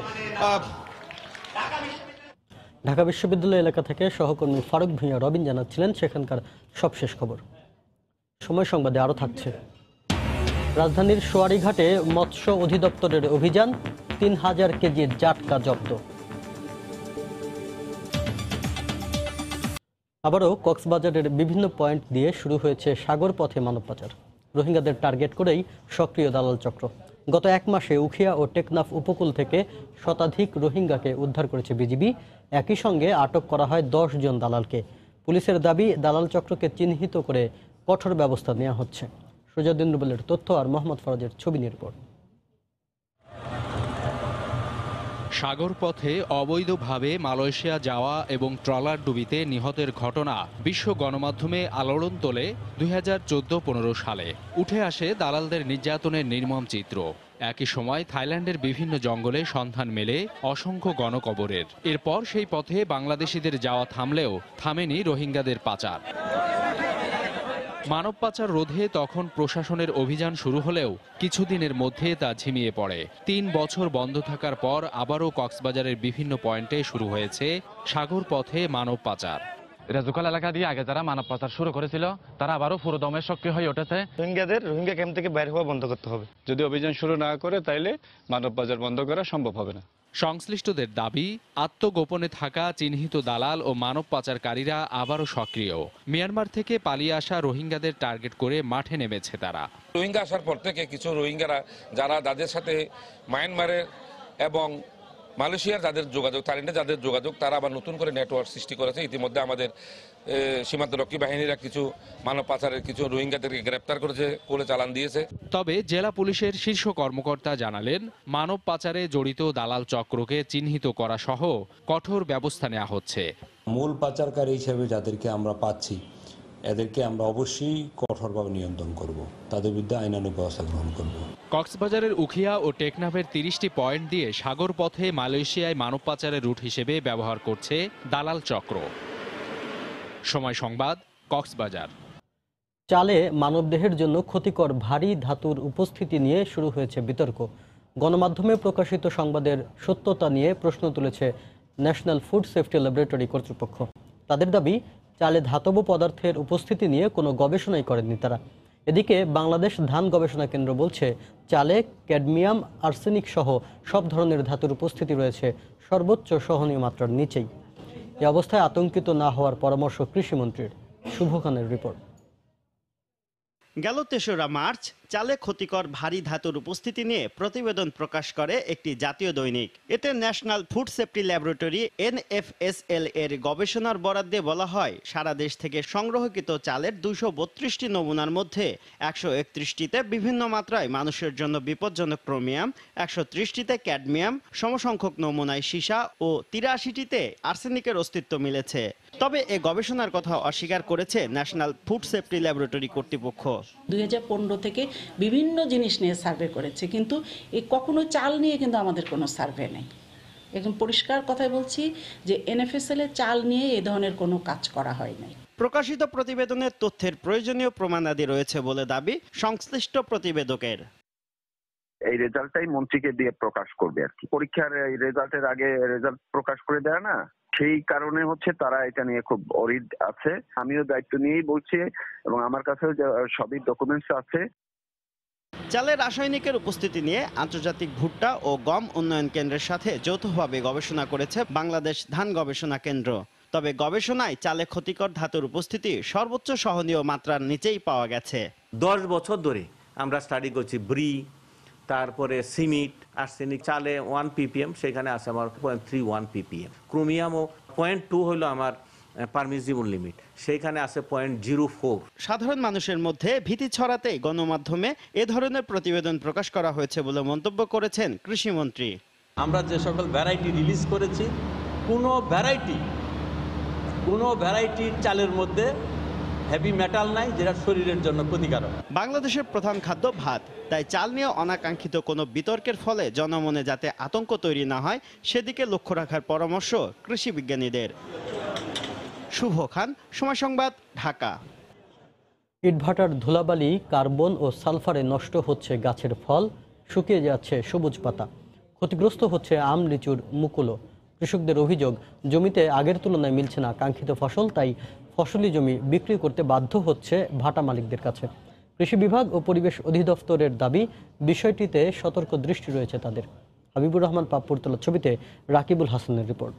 ঢাকা বিশ্ববিদ্যালয় এলাকা থেকে সহকর্মী ফারুক ভূঁইয়া রবিন জানাচ্ছিলেন সেখানকার সবশেষ খবর। সময় সংবাদে আরও থাকছে। রাজধানীর সোয়ারীঘাটে মৎস্য অধিদপ্তরের অভিযান, 3000 কেজির জাটকা জব্দ। আবারও কক্সবাজারের বিভিন্ন পয়েন্ট দিয়ে শুরু হয়েছে সাগর পথে মানব পাচার। রোহিঙ্গাদের টার্গেট করেই সক্রিয় দালাল চক্র। গত এক মাসে উখিয়া ও টেকনাফ উপকূল থেকে শতাধিক রোহিঙ্গাকে উদ্ধার করেছে বিজিবি। একই সঙ্গে আটক করা হয় 10 জন দালালকে। পুলিশের দাবি, দালাল চক্রকে চিহ্নিত করে কঠোর ব্যবস্থা নেওয়া হচ্ছে। সুজাউদ্দিন রুবেলের তথ্য আর মোহাম্মদ ফরাজের ছবি নির্ভর।
সাগর পথে অবৈধভাবে মালয়েশিয়া যাওয়া এবং ট্রলার ডুবিতে নিহতের ঘটনা বিশ্ব গণমাধ্যমে আলোড়ন তোলে 2014-15 সালে। উঠে আসে দালালদের নির্যাতনের নির্মম চিত্র। একই সময় থাইল্যান্ডের বিভিন্ন জঙ্গলে সন্ধান মেলে অসংখ্য গণকবরের। এরপর সেই পথে বাংলাদেশিদের যাওয়া থামলেও থামেনি রোহিঙ্গাদের পাচার। মানব পাচার রোধে তখন প্রশাসনের অভিযান শুরু হলেও কিছুদিনের মধ্যে তা ঝিমিয়ে পড়ে। 3 বছর বন্ধ থাকার পর আবারও কক্সবাজারের বিভিন্ন পয়েন্টে শুরু হয়েছে সাগর পথে মানব পাচার।
রাজুকাল এলাকা দিয়ে আগে যারা মানব পাচার শুরু করেছিল তারা আবারও পুরোদমে সক্রিয় হয়ে উঠেছে।
রোহিঙ্গা ক্যাম্প থেকে বাইরে হওয়া বন্ধ করতে হবে। যদি অভিযান শুরু না করে তাইলে মানব পাচার বন্ধ করা সম্ভব হবে না।
সংশ্লিষ্টদের দাবি, আত্মগোপনে থাকা চিহ্নিত দালাল ও মানব পাচারকারীরা আবারও সক্রিয়। মিয়ানমার থেকে পালিয়ে আসা রোহিঙ্গাদের টার্গেট করে মাঠে নেমেছে তারা।
রোহিঙ্গা আসার পর থেকে কিছু রোহিঙ্গারা যারা যাদের সাথে মায়ানমারের এবং মালয়েশিয়ার যাদের যোগাযোগ, থাইল্যান্ডে যাদের যোগাযোগ, তারা আবার নতুন করে নেটওয়ার্ক সৃষ্টি করেছে। ইতিমধ্যে আমাদের সীমান্তরক্ষী বাহিনীরা কিছু মানব পাচারের কিছু রোহিঙ্গাদেরকে গ্রেপ্তার করে চালান দিয়েছে।
তবে জেলা পুলিশের শীর্ষ কর্মকর্তা জানালেন, মানব পাচারে জড়িত দালাল চক্রকে চিহ্নিত করা সহ কঠোর ব্যবস্থা নেওয়া হচ্ছে।
মূল পাচারকারী হিসেবে যাদেরকে আমরা পাচ্ছি এদেরকে আমরা অবশ্যই কঠোরভাবে নিয়ন্ত্রণ করব, তাদের বিরুদ্ধে আইনানুগ ব্যবস্থা গ্রহণ করব।
কক্সবাজারের উখিয়া ও টেকনাফের 30টি পয়েন্ট দিয়ে সাগর পথে মালয়েশিয়ায় মানব পাচারের রুট হিসেবে ব্যবহার করছে দালাল চক্র। সময় সংবাদ, কক্সবাজার।
চালে মানবদেহের জন্য ক্ষতিকর ভারী ধাতুর উপস্থিতি নিয়ে শুরু হয়েছে বিতর্ক। গণমাধ্যমে প্রকাশিত সংবাদের সত্যতা নিয়ে প্রশ্ন তুলেছে ন্যাশনাল ফুড সেফটি ল্যাবরেটরি কর্তৃপক্ষ। তাদের দাবি, চালে ধাতব পদার্থের উপস্থিতি নিয়ে কোনো গবেষণাই করেননি তারা। এদিকে বাংলাদেশ ধান গবেষণা কেন্দ্র বলছে, চালে ক্যাডমিয়াম, আর্সেনিক সহ সব ধরনের ধাতুর উপস্থিতি রয়েছে সর্বোচ্চ সহনীয় মাত্রার নিচেই। এ অবস্থায় আতঙ্কিত না হওয়ার পরামর্শ কৃষিমন্ত্রীর। শুভ খানের রিপোর্ট।
গেল 3রা মার্চ
চালে ক্ষতিকর ভারী ধাতুর উপস্থিতি নিয়ে প্রতিবেদন প্রকাশ করে একটি জাতীয় দৈনিক। এতে National Food Safety Laboratory NFSL এর গবেষণার বরাদ্দে বলা হয়, সারা দেশ থেকে সংগ্রহকৃত চালের 232টি নমুনার মধ্যে 131টিতে বিভিন্ন মাত্রায় মানুষের জন্য বিপজ্জনক ক্রোমিয়াম, 130টিতে ক্যাডমিয়াম, সমসংখ্যক নমুনায় সীসা ও 83টিতে আর্সেনিকের অস্তিত্ব মিলেছে। তবে এ গবেষণার কথা অস্বীকার করেছে ন্যাশনাল ফুড সেফটি ল্যাবরেটরি কর্তৃপক্ষ।
2015 থেকে বিভিন্ন জিনিস নিয়ে সার্ভে করেছে, কিন্তু কখনো চাল নিয়ে কিন্তু আমাদের কোনো সার্ভে নেই। একদম পরিষ্কার কথাই বলছি যে NFSL এর চাল নিয়ে এ ধরনের কোনো কাজ করা হয় নাই।
প্রকাশিত প্রতিবেদনের তথ্যের প্রয়োজনীয় প্রমাণাদি রয়েছে বলে দাবি সংশ্লিষ্ট প্রতিবেদকের।
এই রেজাল্টটাই মন্ত্রীকে দিয়ে প্রকাশ করবে আর কি। পরীক্ষার এই রেজাল্টের আগে রেজাল্ট প্রকাশ করে দেয় না, সেই কারণে হচ্ছে তারা এটা নিয়ে খুব অরিড আছে। আমিও দায়িত্ব নিয়েই বলছি এবং আমার কাছেও সবই ডকুমেন্টস আছে।
চালে রাসায়নিকের উপস্থিতি নিয়ে আন্তর্জাতিক ভুট্টা ও গম উন্নয়ন কেন্দ্রের সাথে যৌথভাবে গবেষণা করেছে বাংলাদেশ ধান গবেষণা কেন্দ্র। তবে গবেষণায় চালে ক্ষতিকর ধাতুর উপস্থিতি সর্বোচ্চ সহনীয় মাত্রার নিচেই পাওয়া গেছে।
10 বছর ধরে আমরা স্টাডি করছি ব্রি, তারপরে সিমিট, আর্সেনিক চালে 1 ppm, সেখানে আছে আমার 0.31 ppm। ক্রোমিয়ামও 0.2 হলো আমার পারমিসিবল লিমিট, সেইখানে আছে 0.04।
সাধারণ মানুষের মধ্যে ভীতি ছড়াতে গণমাধ্যমে এ ধরনের প্রতিবেদন প্রকাশ করা হয়েছে বলে মন্তব্য করেছেন কৃষিমন্ত্রী।
আমরা যে সকল ভ্যারাইটি রিলিজ করেছি, কোনো ভ্যারাইটির চালের মধ্যে হেভি মেটাল নাই, যেটা শরীরের জন্য ক্ষতিকারক।
বাংলাদেশের প্রধান খাদ্য ভাত, তাই চাল নিয়ে অনাকাঙ্ক্ষিত কোনো বিতর্কের ফলে জনমনে যাতে আতঙ্ক তৈরি না হয় সেদিকে লক্ষ্য রাখার পরামর্শ কৃষি বিজ্ঞানীদের। শুভ খান, সময় সংবাদ, ঢাকা।
ইটভাটার ধুলাবালি, কার্বন ও সালফারে নষ্ট হচ্ছে গাছের ফল, শুকিয়ে যাচ্ছে সবুজ পাতা, ক্ষতিগ্রস্ত হচ্ছে আম, লিচুর মুকুলও। কৃষকদের অভিযোগ, জমিতে আগের তুলনায় মিলছে না কাঙ্ক্ষিত ফসল, তাই ফসলি জমি বিক্রি করতে বাধ্য হচ্ছে ভাটা মালিকদের কাছে। কৃষি বিভাগ ও পরিবেশ অধিদপ্তরের দাবি, বিষয়টিতে সতর্ক দৃষ্টি রয়েছে তাদের। হাবিবুর রহমান পাপ্পুর তোলা ছবিতে রাকিবুল হাসানের রিপোর্ট।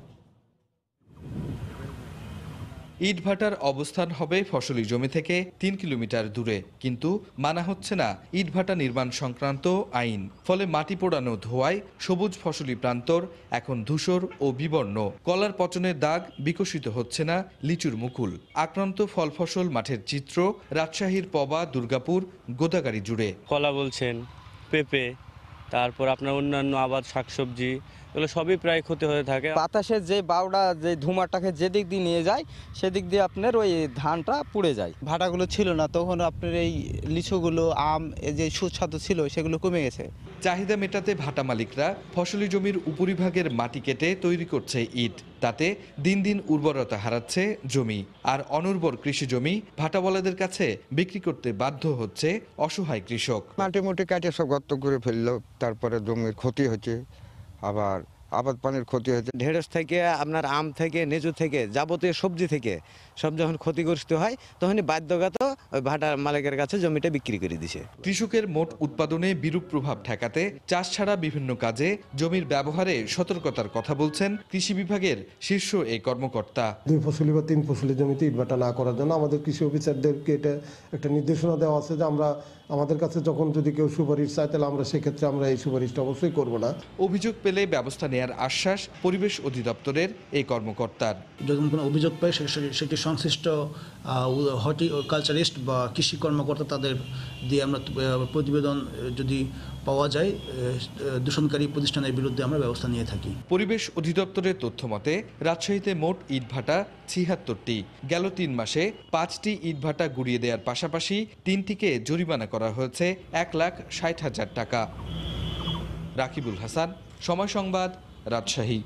ইটভাটার অবস্থান হবে ফসলি জমি থেকে 3 কিলোমিটার দূরে, কিন্তু মানা হচ্ছে না ইটভাটা নির্মাণ সংক্রান্ত আইন। ফলে মাটি পোড়ানো ধোঁয়ায় সবুজ ফসলি প্রান্তর এখন ধূসর ও বিবর্ণ। কলার পচনের দাগ, বিকশিত হচ্ছে না লিচুর মুকুল। আক্রান্ত ফল ফসল মাঠের চিত্র রাজশাহীর পবা, দুর্গাপুর, গোদাগাড়ি জুড়ে।
কলা বলছেন, পেঁপে, তারপর আপনার অন্যান্য আবাদ, শাকসবজি, এগুলো সবই প্রায় ক্ষতি হয়ে থাকে।
বাতাসের যে বাউডা, যে ধুমাটাকে যেদিক দিয়ে নিয়ে যায় সেদিক দিয়ে আপনার ওই ধানটা পুড়ে যায়।
ভাটাগুলো ছিল না তখন আপনার এই লিচুগুলো, আম যে সুস্বাদু ছিল সেগুলো কমে গেছে।
চাহিদা মেটাতে ভাটা মালিকরা ফসলি জমির উপরিভাগের মাটি কেটে তৈরি করছে ইট। তাতে দিন দিন উর্বরতা হারাচ্ছে জমি, আর অনুর্বর কৃষি জমি ভাটাওয়ালাদের কাছে বিক্রি করতে বাধ্য হচ্ছে অসহায় কৃষক।
মাটি মুটি কাটে সব গর্ত করে ফেললো, তারপরে জমির ক্ষতি হচ্ছে, আবার আবাদ পানির ক্ষতি হয়েছে।
ঢেঁড়স থেকে আপনার আম থেকে, নেজু থেকে, যাবতীয় সবজি থেকে সব যখন ক্ষতিগ্রস্ত হয় তখনই বাধ্যগত ওই ভাটা মালিকের কাছে জমিটা বিক্রি করে দিছে।
কৃষকের মোট উৎপাদনে বিরূপ প্রভাব ঠেকাতে চাষ ছাড়া বিভিন্ন কাজে জমির ব্যবহারে সতর্কতার কথা বলছেন কৃষি বিভাগের শীর্ষ এই কর্মকর্তা।
2 ফসলি বা 3 ফসলি জমিতে ইটভাটা না করার জন্য আমাদের কৃষি অফিসারদেরকে এটা একটা নির্দেশনা দেওয়া আছে যে আমরা আমাদের কাছে যখন যদি কেউ সুপারিশ চায় তাহলে আমরা সেক্ষেত্রে আমরা এই সুপারিশটা অবশ্যই করব না।
অভিযোগ পেলে ব্যবস্থা নেওয়ার আশ্বাস পরিবেশ অধিদপ্তরের এই কর্মকর্তার।
যখন কোনো অভিযোগ পায় সেটি সংশ্লিষ্ট হর্টিকালচারিস্ট বা কৃষি কর্মকর্তা তাদের দিয়ে আমরা প্রতিবেদন যদি পাওয়া যায় দূষণকারী প্রতিষ্ঠানের বিরুদ্ধে আমরা ব্যবস্থা নিয়ে থাকি।
পরিবেশ অধিদপ্তরের তথ্য মতে রাজশাহীতে মোট ইটভাটা 76টি। গেল 3 মাসে 5টি ইটভাটা গুড়িয়ে দেওয়ার পাশাপাশি 3টিকে জরিমানা করা হয়েছে 1,60,000 টাকা। রাকিবুল হাসান, সময় সংবাদ, রাজশাহী।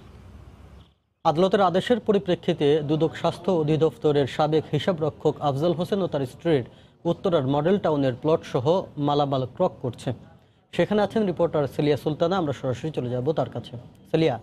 আদালতের আদেশের পরিপ্রেক্ষিতে দুদক স্বাস্থ্য অধিদপ্তরের সাবেক হিসাবরক্ষক আফজাল হোসেন ও তার স্ত্রীর উত্তরার মডেল টাউনের প্লট সহ মালামাল ক্রয় করছে। সেখানে আছেন রিপোর্টার সেলিয়া সুলতানা। আমরা সরাসরি চলে যাব তার কাছে। সেলিয়া।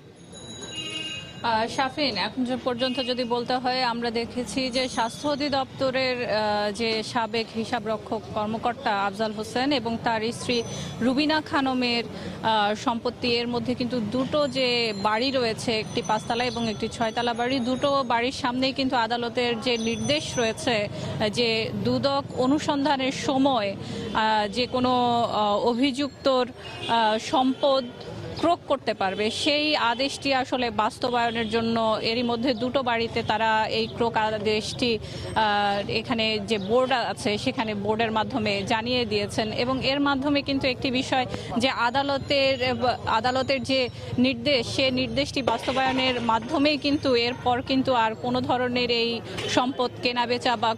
শাফিন, এখন পর্যন্ত যদি বলতে হয়, আমরা দেখেছি যে স্বাস্থ্য অধিদপ্তরের যে সাবেক হিসাবরক্ষক কর্মকর্তা আফজাল হোসেন এবং তার স্ত্রী রুবিনা খানমের সম্পত্তি, এর মধ্যে কিন্তু দুটো যে বাড়ি রয়েছে, একটি 5তলা এবং একটি 6তলা বাড়ি, দুটো বাড়ির সামনেই কিন্তু আদালতের যে নির্দেশ রয়েছে যে দুদক অনুসন্ধানের সময় যে কোনো অভিযুক্তর সম্পদ ক্রোক করতে পারবে, সেই আদেশটি আসলে বাস্তবায়নের জন্য এরই মধ্যে দুটো বাড়িতে তারা এই ক্রোক আদেশটি এখানে যে বোর্ড আছে সেখানে বোর্ডের মাধ্যমে জানিয়ে দিয়েছেন। এবং এর মাধ্যমে কিন্তু একটি বিষয় যে আদালতের যে নির্দেশ, সে নির্দেশটি বাস্তবায়নের মাধ্যমেই কিন্তু এরপর কিন্তু আর কোনো ধরনের এই সম্পদ কেনাবেচা বা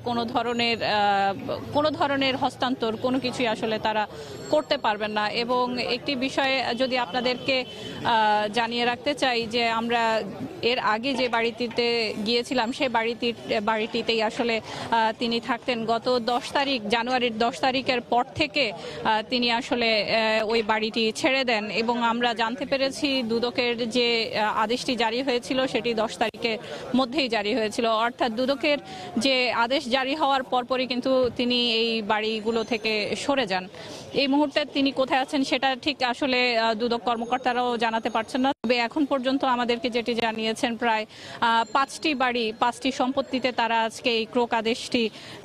কোনো ধরনের হস্তান্তর কোনো কিছুই আসলে তারা করতে পারবেন না। এবং একটি বিষয়ে যদি আপনাদেরকে জানিয়ে রাখতে চাই যে আমরা এর আগে যে বাড়িটিতে গিয়েছিলাম সেই বাড়িটিতেই আসলে তিনি থাকতেন। গত 10 তারিখ, জানুয়ারির 10 তারিখের পর থেকে তিনি আসলে ওই বাড়িটি ছেড়ে দেন এবং আমরা জানতে পেরেছি দুদকের যে আদেশটি জারি হয়েছিল সেটি 10 তারিখের মধ্যেই জারি হয়েছিল, অর্থাৎ দুদকের যে আদেশ জারি হওয়ার পরপরই কিন্তু তিনি এই বাড়িগুলো থেকে সরে যান। এই মুহূর্তে তিনি কোথায় আছেন সেটা ঠিক আসলে দুদক কর্মকর্তারাও জানাতে পারছেন না। তবে এখন পর্যন্ত আমাদেরকে যেটি জানিয়েছেন প্রায় 5টি বাড়ি, 5টি সম্পত্তিতে তারা আজকে এই ক্রোক আদেশটি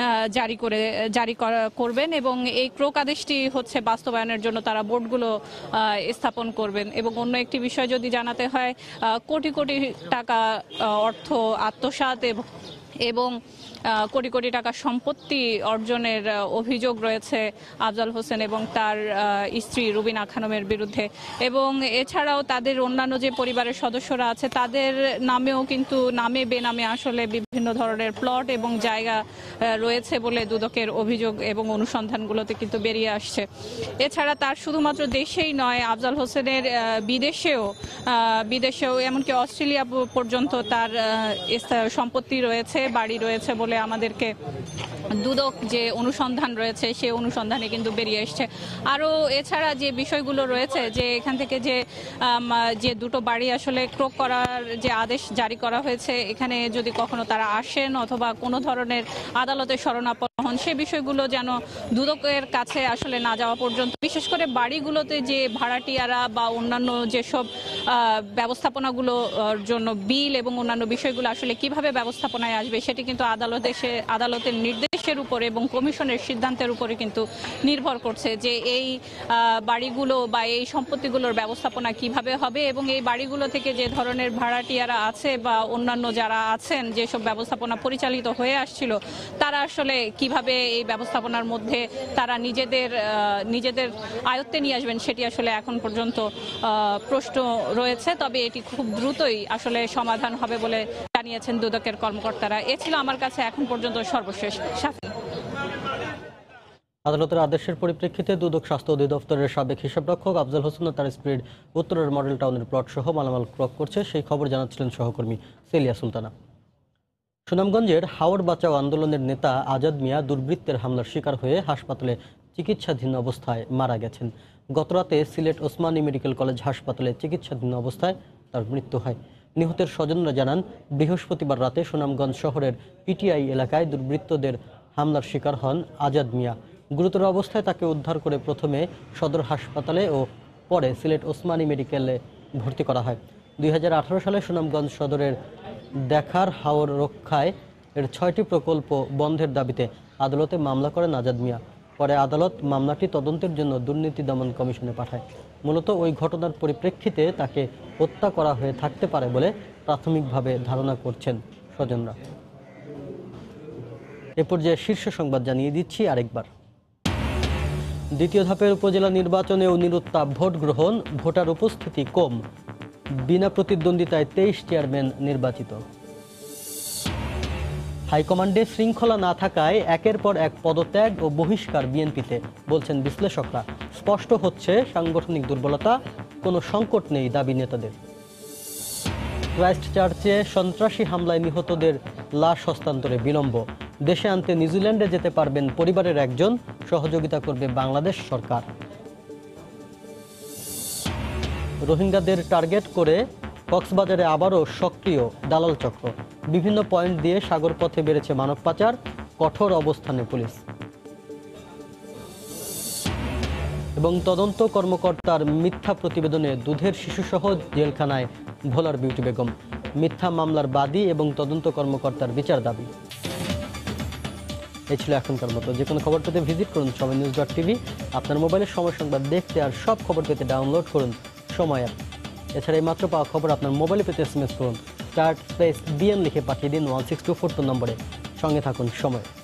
জারি করবেন এবং এই ক্রোক আদেশটি হচ্ছে বাস্তবায়নের জন্য তারা বোর্ডগুলো স্থাপন করবেন। এবং অন্য একটি বিষয় যদি জানাতে হয়, কোটি কোটি টাকা অর্থ আত্মসাৎ এবং কোটি কোটি টাকা সম্পত্তি অর্জনের অভিযোগ রয়েছে আফজাল হোসেন এবং তার স্ত্রী রুবিনা খানমের বিরুদ্ধে। এবং এছাড়াও তাদের অন্যান্য যে পরিবারের সদস্যরা আছে তাদের নামেও কিন্তু নামে বেনামে আসলে বিভিন্ন ধরনের প্লট এবং জায়গা রয়েছে বলে দুদকের অভিযোগ এবং অনুসন্ধানগুলোতে কিন্তু বেরিয়ে আসছে। এছাড়া তার শুধুমাত্র দেশেই নয়, আফজাল হোসেনের বিদেশেও এমনকি অস্ট্রেলিয়া পর্যন্ত তার সম্পত্তি রয়েছে, বাড়ি রয়েছে বলে আমাদেরকে দুদক যে অনুসন্ধান রয়েছে সেই অনুসন্ধানে কিন্তু বেরিয়ে এসছে। আরও এছাড়া যে বিষয়গুলো রয়েছে যে এখান থেকে যে দুটো বাড়ি আসলে ক্রোক করার যে আদেশ জারি করা হয়েছে, এখানে যদি কখনো তারা আসেন অথবা কোনো ধরনের আদালতে শরণাপন্ন হন, সে বিষয়গুলো যেন দুদকের কাছে আসলে না যাওয়া পর্যন্ত, বিশেষ করে বাড়িগুলোতে যে ভাড়াটিয়ারা বা অন্যান্য যেসব ব্যবস্থাপনাগুলোর জন্য বিল এবং অন্যান্য বিষয়গুলো আসলে কিভাবে ব্যবস্থাপনায় আসবে সেটি কিন্তু আদালতের নির্দেশের উপরে এবং কমিশনের সিদ্ধান্তের উপরে কিন্তু নির্ভর করছে যে এই বাড়িগুলো বা এই সম্পত্তিগুলোর ব্যবস্থাপনা কিভাবে হবে এবং এই বাড়িগুলো থেকে যে ধরনের ভাড়াটিয়ারা আছে বা অন্যান্য যারা আছেন যেসব ব্যবস্থাপনা পরিচালিত হয়ে আসছিল তারা আসলে কিভাবে এই ব্যবস্থাপনার মধ্যে তারা নিজেদের আয়ত্তে নিয়ে আসবেন সেটি আসলে এখন পর্যন্ত প্রশ্ন রয়েছে। তবে এটি খুব দ্রুতই আসলে সমাধান হবে বলে জানিয়েছেন দুদকের কর্মকর্তারা। এ ছিল আমার কাছে এখন পর্যন্ত সর্বশেষ।
আদালতের আদেশের পরিপ্রেক্ষিতে দুদক স্বাস্থ্য অধিদপ্তরের সাবেক হিসাবরক্ষক আফজাল হোসেন ও তার স্ত্রীর উত্তরের মডেল টাউনের প্লট সহ মালামাল ক্রয় করছে, সেই খবর জানাচ্ছিলেন সহকর্মী সেলিয়া সুলতানা। সুনামগঞ্জের হাওর বাঁচাও আন্দোলনের নেতা আজাদ মিয়া দুর্বৃত্তের হামলার শিকার হয়ে হাসপাতালে চিকিৎসাধীন অবস্থায় মারা গেছেন। গতরাতে সিলেট ওসমানী মেডিকেল কলেজ হাসপাতালে চিকিৎসাধীন অবস্থায় তার মৃত্যু হয়। নিহতের স্বজনরা জানান, বৃহস্পতিবার রাতে সুনামগঞ্জ শহরের পিটিআই এলাকায় দুর্বৃত্তদের হামলার শিকার হন আজাদ মিয়া। গুরুতর অবস্থায় তাকে উদ্ধার করে প্রথমে সদর হাসপাতালে ও পরে সিলেট ওসমানী মেডিকেলে ভর্তি করা হয়। 2018 সালে সুনামগঞ্জ সদরের দেখার হাওর রক্ষায় এর 6টি প্রকল্প বন্ধের দাবিতে আদালতে মামলা করেন আজাদ মিয়া। পরে আদালত মামলাটি তদন্তের জন্য দুর্নীতি দমন কমিশনে পাঠায়। মূলত ওই ঘটনার পরিপ্রেক্ষিতে তাকে হত্যা করা হয়ে থাকতে পারে বলে প্রাথমিকভাবে ধারণা করছেন স্বজনরা। এ পর্যায়ে শীর্ষ সংবাদ জানিয়ে দিচ্ছি আরেকবার। দ্বিতীয় ধাপের উপজেলা নির্বাচনেও নিরুত্তাপ ভোট গ্রহণ, ভোটার উপস্থিতি কম। বিনা প্রতিদ্বন্দ্বিতায় 23 চেয়ারম্যান নির্বাচিত। হাইকমান্ডে শৃঙ্খলা না থাকায় একের পর এক পদত্যাগ ও বহিষ্কার বিএনপিতে, বলছেন বিশ্লেষকরা। স্পষ্ট হচ্ছে সাংগঠনিক দুর্বলতা, কোনো সংকট নেই দাবি নেতাদের। ক্রাইস্ট চার্চে সন্ত্রাসী হামলায় নিহতদের লাশ হস্তান্তরে বিলম্ব। দেশে আনতে নিউজিল্যান্ডে যেতে পারবেন পরিবারের একজন, সহযোগিতা করবে বাংলাদেশ সরকার। রোহিঙ্গাদের টার্গেট করে কক্সবাজারে আবারও সক্রিয় দালাল চক্র। বিভিন্ন পয়েন্ট দিয়ে সাগর পথে বেড়েছে মানব পাচার, কঠোর অবস্থানে পুলিশ। এবং তদন্ত কর্মকর্তার মিথ্যা প্রতিবেদনে দুধের শিশুসহ জেলখানায় ভোলার বিউটি বেগম। মিথ্যা মামলার বাদী এবং তদন্ত কর্মকর্তার বিচার দাবি। এই ছিল এখনকার মতো। যে কোনো খবর পেতে ভিজিট করুন সময়news.tv। আপনার মোবাইলে সময় সংবাদ দেখতে আর সব খবর পেতে ডাউনলোড করুন সময় অ্যাপ। এছাড়া এই মাত্র পাওয়া খবর আপনার মোবাইলে পেতে SMS করুন *BN লিখে পাঠিয়ে দিন 16242 নম্বরে। সঙ্গে থাকুন সময়।